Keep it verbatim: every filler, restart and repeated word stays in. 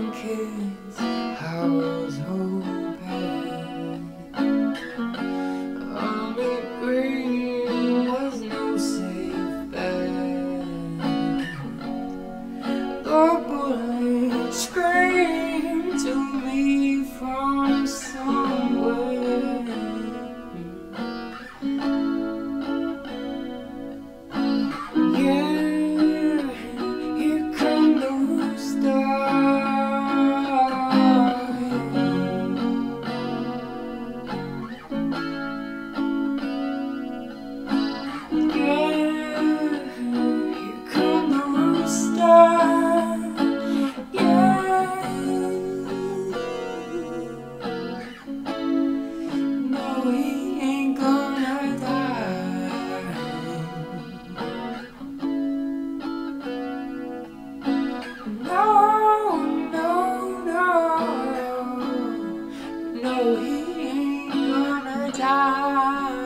'cause I was hoping on the green was no safe bet. The bullet screamed to me from somewhere. Yeah, here come the rooster. No, he ain't gonna die.